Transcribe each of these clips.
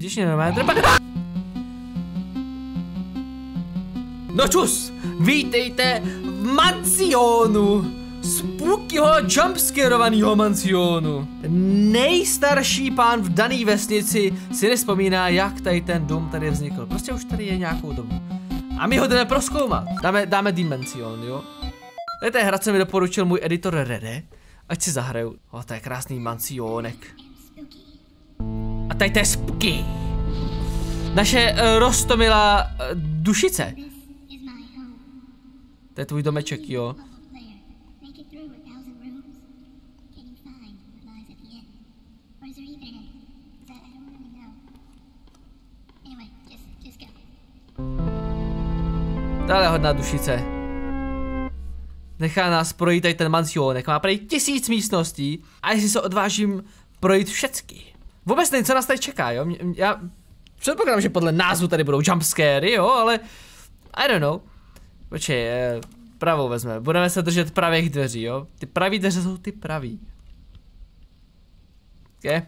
Když mě normálně drbat. No čus, vítejte v mansionu. Spookyho jumpscarovanýho mansionu. Nejstarší pán v dané vesnici si nevzpomíná, jak tady ten dům tady vznikl. Prostě už tady je nějakou dobu. A my ho jdeme prozkoumat. Dáme dimension, jo? To je hra, co mi doporučil můj editor Rede. Ať si zahraju. O, to je krásný mansionek. A tady to je spooky. Naše rostomilá dušice. To je tvůj domeček, jo? Dále hodná dušice. Nechá nás projít tady ten mansionek. Má prý 1000 místností. A jestli se odvážím projít všecky. Vůbec nevím, co nás tady čeká, jo? Já předpokládám, že podle názvu tady budou jumpscary, jo, ale I don't know. Počkej, pravou vezme. Budeme se držet pravých dveří, jo? Ty pravý dveře jsou ty pravý. Ok.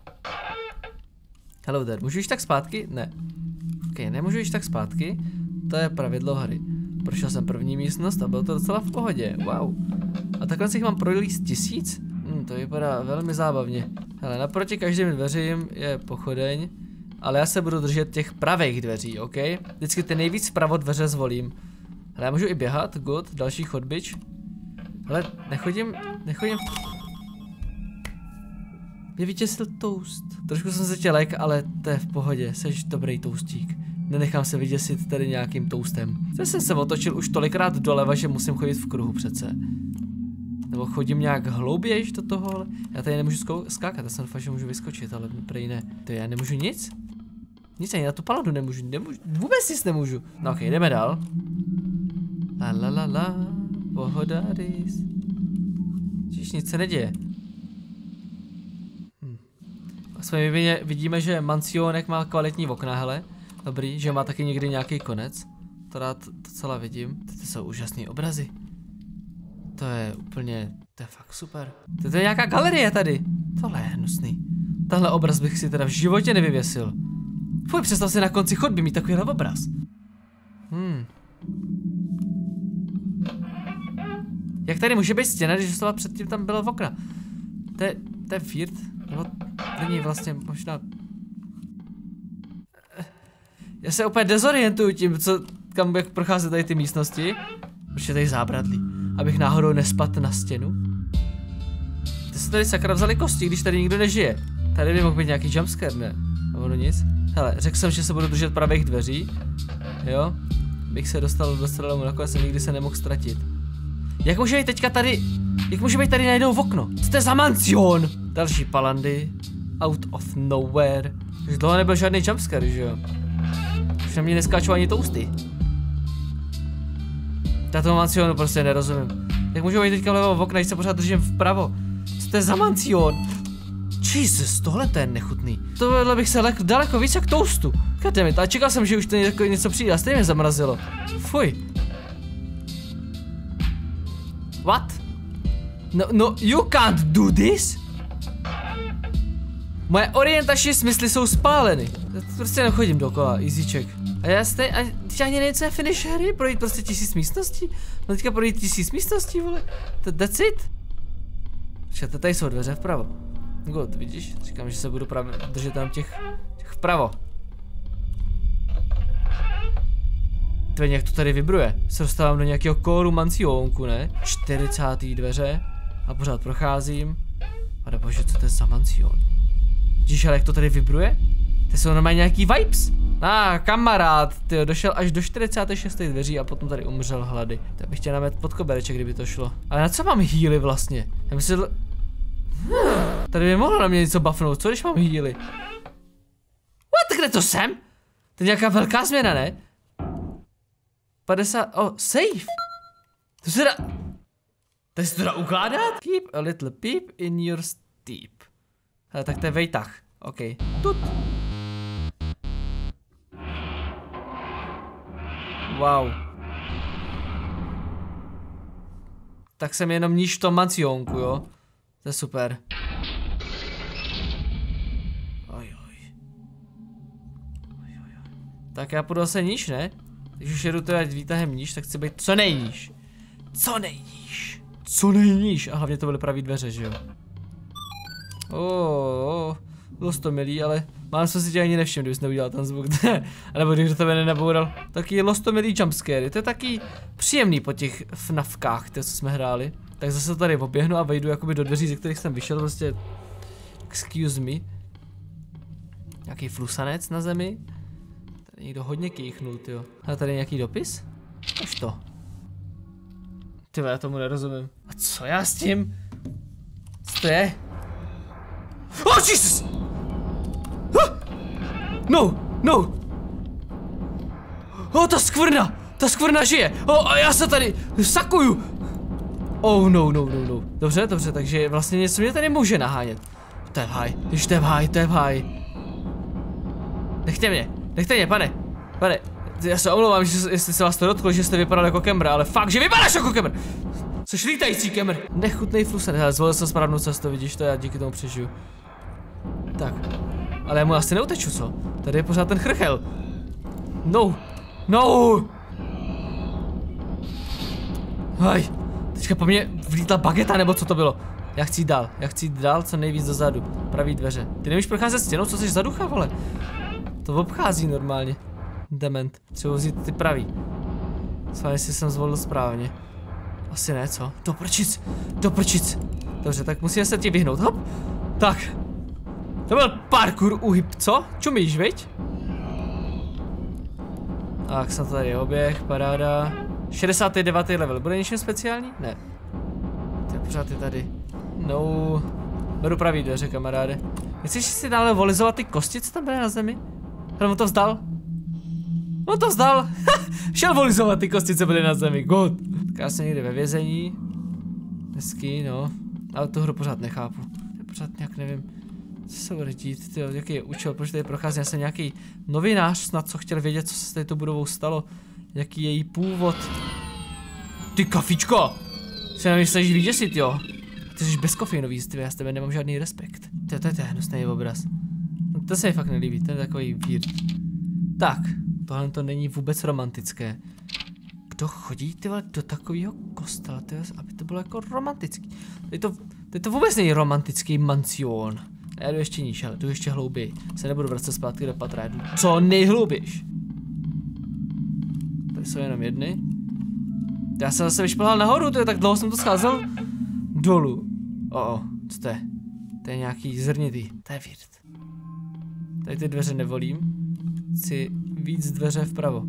Hello there. Můžu jít tak zpátky? Ne. Ok, nemůžu jít tak zpátky. To je pravidlo hry. Prošel jsem první místnost a bylo to docela v pohodě. Wow. A takhle si jich mám prolíst 1000? To vypadá velmi zábavně. Hele, naproti každým dveřím je pochodeň. Ale já se budu držet těch pravých dveří, ok? Vždycky ty nejvíc vpravo dveře zvolím. Hele, já můžu i běhat, good, další chodbič. Hele, nechodím. Mě vytěsil toast. Trošku jsem se tě lek, ale to je v pohodě, seš dobrý toastík. Nenechám se vyděsit tady nějakým toastem. Zde jsem se otočil už tolikrát doleva, že musím chodit v kruhu přece. Nebo chodím nějak hlouběji do toho, ale já tady nemůžu skákat, já jsem fakt, že můžu vyskočit, ale prej ne. To já nemůžu nic? Nic ani na tu paladu nemůžu, vůbec nic nemůžu. No ok, jdeme dál. La, pohoda, rys. Čiž nic se neděje. Aspoň vidíme, že mansionek má kvalitní okna, hele. Dobrý, že má taky někdy nějaký konec. To rád docela vidím. To jsou úžasné obrazy. To je úplně, to je fakt super. To je nějaká galerie tady. Tohle je hnusný. Tahle obraz bych si teda v životě nevyvěsil. Fuj, představ si na konci chodby mít takovýhle obraz. Jak tady může být stěna, když doslova předtím tam bylo v okna? To je weird. Nebo není vlastně možná... Já se úplně dezorientuju tím, kam jak procházet tady ty místnosti. Protože tady zábradlí. Abych náhodou nespadl na stěnu. Ty se tady sakra vzali kosti, když tady nikdo nežije. Tady by mohl být nějaký jumpscare, ne? Nebo no nic. Hele, řekl jsem, že se budu držet pravých dveří. Jo? Bych se dostal do středu, nakonec jsem nikdy se nemohl ztratit. Jak může být teďka tady... Jak může být tady najednou v okno? Co to je za mansion? Další palandy. Out of nowhere. Už dlouho nebyl žádný jumpscare, že jo? Už na mě neskáčou ani toasty. Tato mansionu prostě nerozumím. Jak můžu být teďka vlevo v okna, když se pořád držím vpravo? Co to je za mansion? Jesus, tohle to je nechutný. Tohle bych se daleko víc jak toastu. Goddammit, a čekal jsem, že už to něco přijde a stejně mě zamrazilo. Fuj. What? No, you can't do this? Moje orientační smysly jsou spáleny. Já prostě nechodím dokola, easyček. A já teď ani nevím, co je finish hry, projít prostě 1000 místností. No teďka projít 1000 místností, vole. That's it? Počkejte, tady jsou dveře vpravo. Good, vidíš? Říkám, že se budu právě držet tam těch vpravo. Tvé, jak to tady vibruje. Se dostávám do nějakého kóru mansionku, ne? 40. dveře. A pořád procházím. A bože, co to je za mansion? Vidíš, ale jak to tady vibruje? To jsou normálně nějaký vibes. Kamarád, tyjo, došel až do 46. dveří a potom tady umřel hlady. Tak bych chtěl namet pod kobereček, kdyby to šlo. Ale na co mám healy vlastně? Já myslím, tady by mohlo na mě něco buffnout, co když mám healy? What, kde to jsem? To je nějaká velká změna, ne? 50, save. To se dá... To se to dá ukládat? Keep a little peep in your steep. Hele, tak to je vejtah. OK. Tut. Wow. Tak jsem jenom níž v tom mansionku, jo? To je super. Oj. Tak já půjdu zase níž, ne? Když už jedu teda výtahem níž, tak chci být co nejníž. Co nejníž. Co nejníž. A hlavně to byly pravý dveře, že jo? Bylo to milý, ale mám se si tě ani nevšiml, kdybys neudělal ten zvuk. A nebo když do tebe nenaboural. Taky lostomilý jumpscare. To je taky příjemný po těch FNAFkách, co jsme hráli. Tak zase tady poběhnu a vejdu jakoby do dveří, ze kterých jsem vyšel, prostě. Excuse me. Nějaký flusanec na zemi. Tady někdo hodně kýchnul, tyjo. A tady je nějaký dopis? Už to. Tyjo, já tomu nerozumím. A co já s tím? Co to je? Oh, Jesus! No! Ta skvrna žije! A já se tady sakuju! Oh, no. Dobře, takže vlastně něco mě tady může nahánět. To je v háji. Nechte mě, pane. Já se omlouvám, jestli se vás to dotklo, že jste vypadal jako Kemr, ale fakt, že vypadáš jako Kemr! Jsi lítající Kemr! Nechutnej flusen, hele, zvolil jsem správnou cestu, vidíš to, já díky tomu přežiju. Tak, ale já mu asi neuteču, co? Tady je pořád ten chrchel. No! Hej, teďka po mně vlítla bageta, nebo co to bylo? Já chci jít dál, co nejvíc dozadu. Pravý dveře. Ty nemůžeš procházet stěnou, co jsi za ducha, vole? To obchází normálně. Dement. Třeba vzít ty pravý. Sválně si jsem zvolil správně. Asi ne, co? Do prčic. Dobře, tak musíme se ti vyhnout. Hop. Tak. To byl parkour uhyb, co? Čumíš, viď? Tak, jsem to tady oběh, paráda. 69. level, bude něčím speciální? Ne. To je pořád je tady. No. Beru pravý dveře, kamaráde. Myslíš si dále volizovat ty kosti, co tam byly na zemi? Ale on to vzdal. Šel volizovat ty kosti, co byly na zemi, good. Tak já jsem někde ve vězení. Hezký, no. Ale tu hru pořád nechápu. Já pořád nějak nevím, co se bude dít, tyjo, jaký je účel, proč tady prochází. Já jsem nějaký novinář snad, co chtěl vědět, co se s této budovou stalo. Jaký je její původ. Ty kafičko! Se na mě snažíš vyděsit, jo? Ty jsi bezkofeinový, já s tebe nemám žádný respekt. To je hnusný obraz. To se mi fakt nelíbí, ten je takový weird. Tak, tohle to není vůbec romantické. Kdo chodí, ty vole, do takového kostela, ty vole, aby to bylo jako romantický. Tady to vůbec není romantický mansion. Já jdu ještě níž, ale jdu ještě hlouběji. Se nebudu vracet zpátky do patra, jdu co nejhloubějš. Tady jsou jenom jedny. Já jsem zase vyšplhal nahoru, to je tak dlouho jsem to scházel dolů. Co to je? To je nějaký zrnitý, to je weird. Tady ty dveře nevolím. Chci víc dveře vpravo.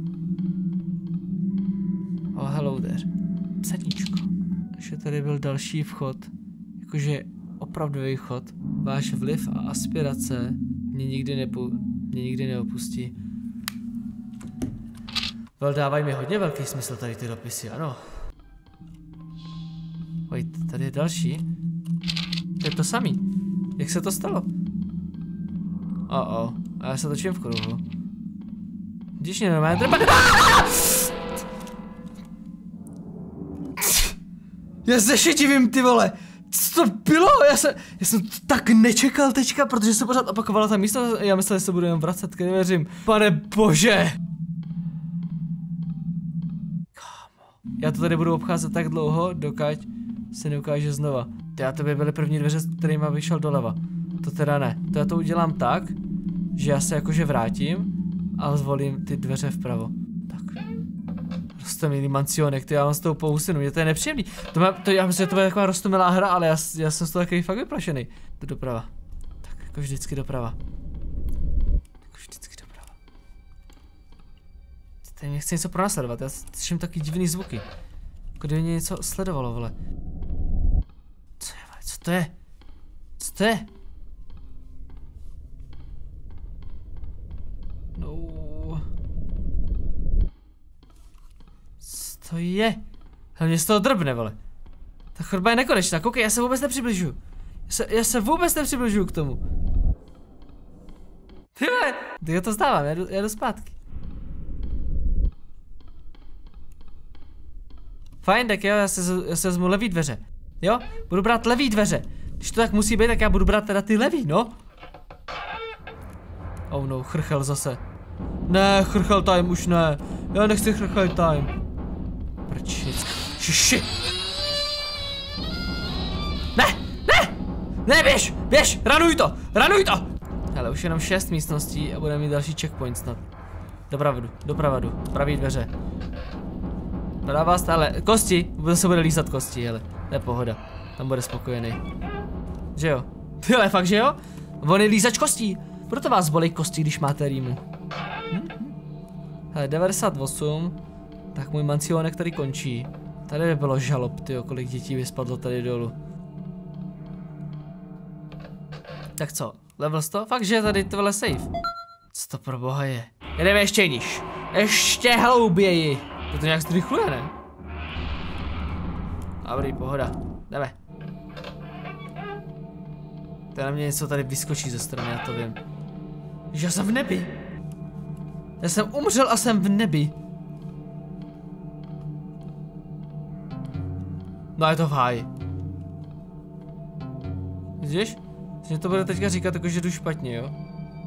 Hello there. Psaníčko. Ještě tady byl další vchod. Jakože opravdový vchod. Váš vliv a aspirace mě nikdy neopustí. Dávají mi hodně velký smysl tady ty dopisy, ano. Wait, tady je další. To je to samý. Jak se to stalo? A já se točím v kruhu. Když mě normálně drba... Já se šedivím, ty vole! Co to bylo? Já jsem to tak nečekal teďka, protože se pořád opakovala ta místo. Já myslel, že se budu jen vracet, když nevěřím. Pane bože! Já to tady budu obcházet tak dlouho, dokud se neukáže znova. To by byly první dveře, s kterýma vyšel doleva. To teda ne. To já to udělám tak, že já se jakože vrátím a zvolím ty dveře vpravo. Tak. Rostomilý mansionek, já mám s tou pousinu, mě to je nepříjemný. Já myslím, že to bude taková rostomilá hra, ale já jsem z toho takový fakt vyplašený. Jdu doprava. Tak, jako vždycky doprava. Tady mě chce něco pronásledovat, já slyším taky divný zvuky. Jako kdyby mě něco sledovalo, vole. Co to je? No. Co to je? Hlavně z toho drbne, vole. Ta chodba je nekonečná, koukej, já se vůbec nepřibližuju. Já se vůbec nepřibližuju k tomu. Ty vole, já to zdávám, já jdu zpátky. Fajn, tak jo, já se vezmu levý dveře. Jo? Budu brát levý dveře. Když to tak musí být, tak já budu brát teda ty levý, no. Oh no, chrchel zase. Ne, chrchel time už ne. Já nechci chrchel time. Prčic. Šiši. Ne, ne, ne, běž, ranuj to. Hele, už jenom 6 místností a budeme mít další checkpoint snad. Doprava jdu, pravý dveře. Pravá stále, kosti, se bude lízat kosti, hele, to je pohoda, tam bude spokojený. Že jo? Tyhle, fakt že jo? On je lízač kostí, proto vás bolí kosti, když máte rýmu. Hele, 98, tak můj mansionek tady končí. Tady by bylo žalob, tyjo, kolik dětí by spadlo tady dolů. Tak co, level 100? Fakt, že je tady tohle safe. Co to pro boha je? Jedeme ještě níž. Ještě hlouběji. To nějak zrychluje, ne? Dobrý, pohoda. Jdeme. To na mě něco tady vyskočí ze strany, já to vím. Já jsem v nebi. Já jsem umřel a jsem v nebi. No je to v háji. Vidíš? Že to bude teďka říkat jako, že jdu špatně, jo?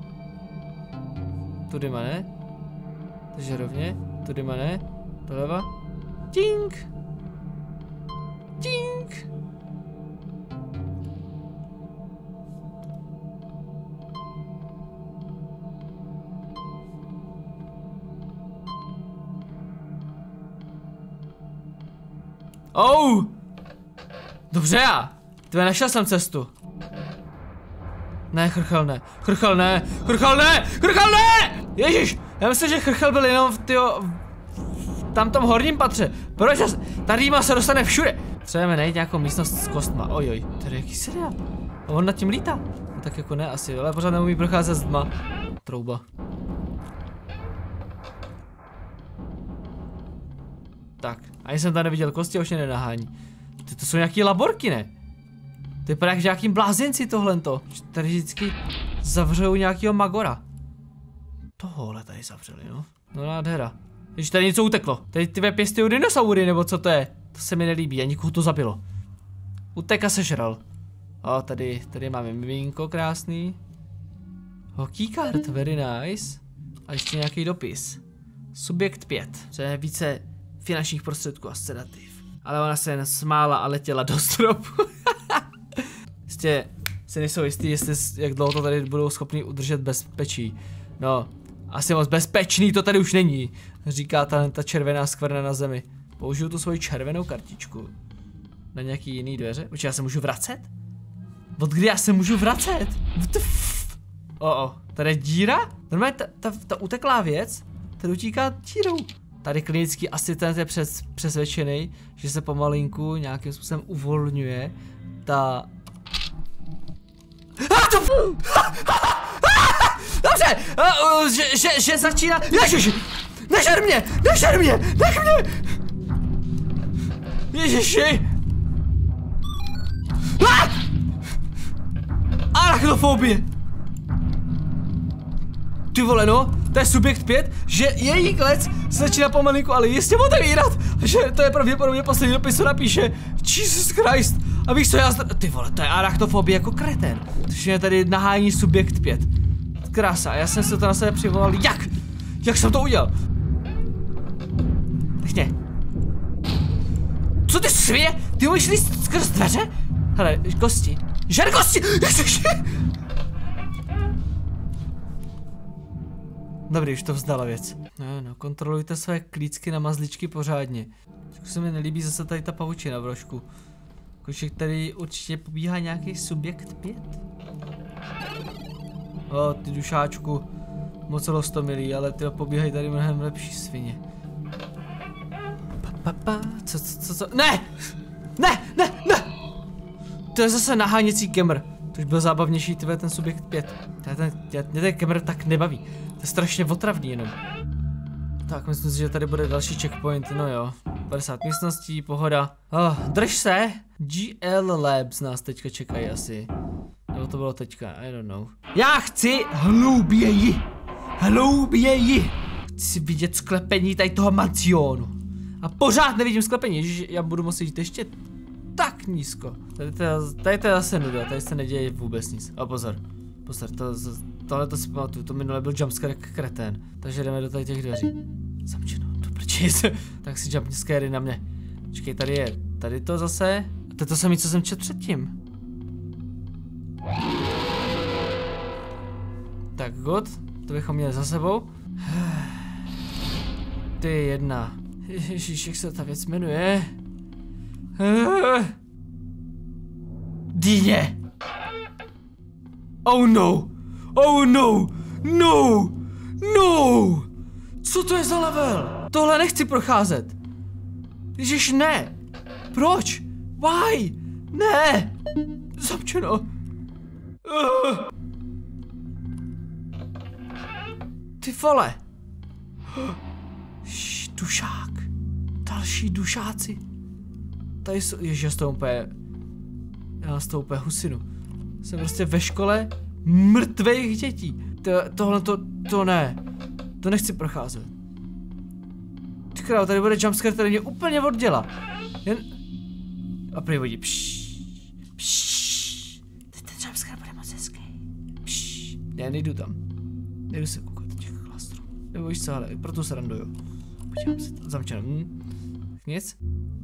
Tudy má ne? Takže rovně, tudy má ne? Doleva? Tink! Tink! Oh! Dobře já! Tvé našel jsem cestu. Ne, chrchel ne. Ježíš! Já myslím, že chrchel byl jenom v tamtom horním patře. Proč? Ta rýma se dostane všude. Potřebujeme najít nějakou místnost s kostma. Ojoj, tady je jaký seriál. On nad tím lítá. No tak jako ne asi, ale pořád neumí procházet s dma. Trouba. Tak, ani jsem tam neviděl kosti a už mě nenahání. To jsou nějaký laborky, ne? To je jak nějakým blázinci tohlento. Tady vždycky zavřou nějakýho magora. Tohle tady zavřeli, no. No nádhera. Když tady něco uteklo. Tady ty pěstují dinosaury, nebo co to je? To se mi nelíbí a nikoho to zabilo. Utek a sežral. O, tady máme miminko krásný. Keycard, very nice. A ještě nějaký dopis. Subjekt 5. Co je více finančních prostředků a sedativ. Ale ona se jen smála a letěla do stropu. Jistě se nejsou jistý, jak dlouho to tady budou schopni udržet bezpečí. No, asi moc bezpečný to tady už není, říká ta červená skvrna na zemi. Použiju tu svoji červenou kartičku na nějaký jiný dveře. Určitě já se můžu vracet? Od kdy já se můžu vracet? Tady je díra? Normálně ta uteklá věc, tady utíká dírou. Tady klinický asistent je přesvědčený, že se pomalinku nějakým způsobem uvolňuje ta... Dobře, že začíná... Ježiši! Nežer mě! Nech mě! Ježiši! Arachnofobie! Ty vole no, to je subjekt 5, že její klec se začíná pomalinku, ale jistě otevírat, že to je pravděpodobně poslední dopis, co napíše. Jesus Christ, a víš co, ty vole, to je arachnofobie jako kreten. Takže je tady nahání subjekt 5. Krása, já jsem se to na sebe přivolal, jak jsem to udělal? Nechně. Co ty svině? Ty umíš líst skrz dveře? Hele, kosti. Žer kosti! Dobrý, už to vzdala věc. No, kontrolujte své klícky na mazličky pořádně. Trošku se mi nelíbí zase tady ta pavučina v rožku. Košek tady určitě pobíhá nějaký subjekt 5. O, ty dušáčku. Moc rostomilý, ale ty pobíhají tady mnohem lepší svině. Co? Ne! To je zase naháněcí kemr. To už byl zábavnější, tyhle ten subjekt 5. Mě ten kemr tak nebaví. To je strašně otravný jenom. Tak, myslím si, že tady bude další checkpoint, no jo. 50 místností, pohoda. Drž se! GL Labs nás teďka čekají asi. Nebo to bylo teďka, I don't know. Já chci hlouběji! Chci vidět sklepení tady toho mansionu. A pořád nevidím sklepení, že já budu muset jít ještě tak nízko. Tady to je zase nuda, tady se neděje vůbec nic. A pozor. Pozor, tohle to si pamatuju, to minule byl jumpscare jak kretén. Takže jdeme do tady těch dveří. Zamčeno, to prčíc. Tak si jumpscary na mě. Počkej, tady je, tady to zase. A to je to samé, co jsem četl předtím. Tak, good. To bychom měli za sebou. Ty jedna. Ježíš, jak se ta věc jmenuje? Dýně! Oh no! Oh no! No! No! Co to je za level? Tohle nechci procházet. Ježiš, ne! Proč? Why? Ne! Zamčeno. Ty vole! Dušák. Další dušáci. Tady jsou, ježiš, já z toho úplně husinu. Jsem prostě ve škole mrtvých dětí. Tohle to ne. To nechci procházet. Ty krávo, tady bude jumpscare, který mě úplně oddělá. Jen... A prý vodí. Ten jumpscare bude moc hezký. Já nejdu tam. Nejdu se koukat do těch klastrů. Nebo víš co, ale proto se randuju. Podívám se to. Zamčeno. Nic.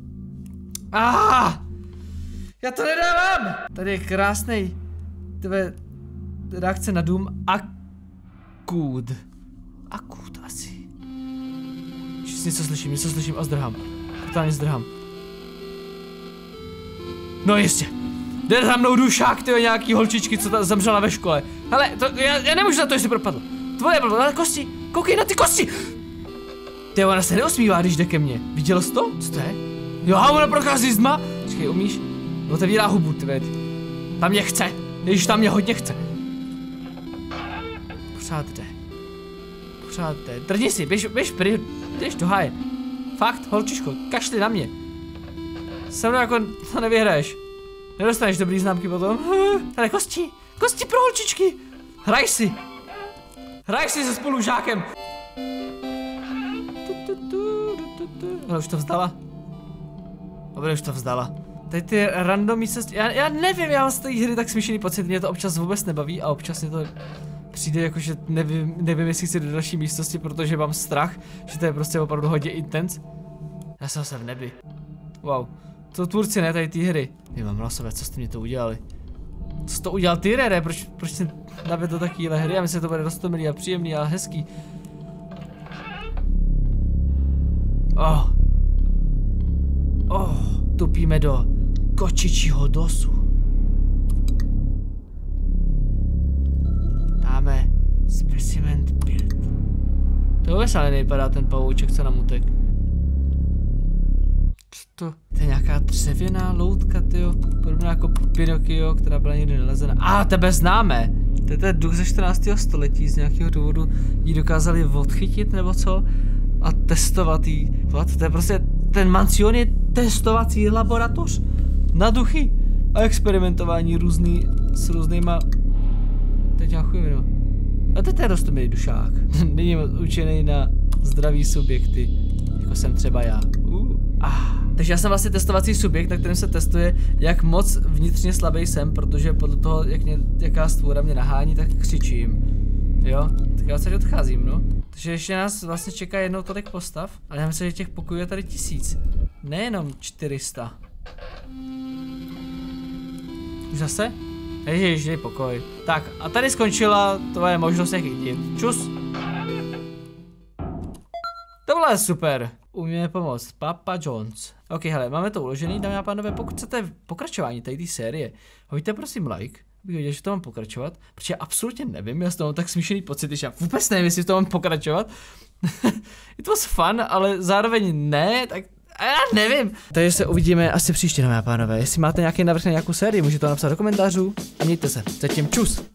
Já to nedávám! Tady je krásnej. Tebe reakce na dům. Akut asi. Něco slyším a zdrhám. Totálně zdrhám. No jistě. Jde za mnou dušák, tyjo, nějaký holčičky, co zemřela ve škole. Hele, já nemůžu za to, jestli propadl. Tvoje blbo, ale kosti. Koukej na ty kosti! Ty, ona se neosmívá, když jde ke mně. Viděl jsi to? Co to je? Jo, ona prochází s tma. Počkej, umíš? Otevírá hubu, ty věd. Tam mě chce. Ježiš, tam mě hodně chce. Pořád jde. Drni si, běž pryč. Běž do háje. Fakt, holčičko, kašli na mě. Se mnou jako to nevyhraješ. Nedostaneš dobrý známky potom. Tady kosti pro holčičky. Hraj si se spolužákem. Ale už to vzdala. Dobře, už to vzdala. Tady ty random místnosti, já nevím, já mám z té hry tak smíšený pocit, mě to občas vůbec nebaví a občas mě to přijde jako, že nevím jestli chci do další místnosti, protože mám strach, že to je prostě opravdu hodně intense. Já jsem se v nebi. Wow. To tvůrci, ne, tady ty hry. Vy mám hlasové, co jste mě to udělali? Co jsi to udělal ty, Rere? Proč jsi navedl takovýhle hry? Já myslím, že to bude dost milý a příjemný a hezký. Tupíme do kočičího dosu. Dáme specimen 5. To vůbec ale nevypadá ten pavouček, co nám utek. Co to? To je nějaká dřevěná loutka, tyjo. Podobná jako Pinokio, která byla nikdy nalezena. Tebe známe! To je duch ze 14. století, z nějakého důvodu ji dokázali odchytit nebo co? A testovat jí. To je prostě, ten mansion je testovací laboratoř na duchy a experimentování s různýma. Teď já chujeme. A to je roztomilý dušák. Není učený na zdraví subjekty, jako jsem třeba já. Takže já jsem vlastně testovací subjekt, na kterém se testuje, jak moc vnitřně slabý jsem, protože podle toho, jaká stvůra mě nahání, tak křičím. Jo, tak já se odcházím, no. Takže ještě nás vlastně čeká jednou tolik postav, ale já myslím, že těch pokojů je tady 1000. Nejenom 400. Už zase? Ježiš, dej pokoj. Tak, a tady skončila tvoje možnost nechytit. Čus. To bylo super. Umíme pomoct. Papa Jones. Ok, hele, máme to uložený, dámy a pánové, pokud chcete pokračování tady té série, hoďte prosím like, abych věděl, že to mám pokračovat, protože já absolutně nevím, já z toho mám tak smíšený pocit, že já vůbec nevím, jestli to mám pokračovat. It was fun, ale zároveň ne, tak já nevím. Takže se uvidíme asi příště, dámy a pánové. Jestli máte nějaký návrh na nějakou sérii, můžete to napsat do komentářů a mějte se. Zatím čus.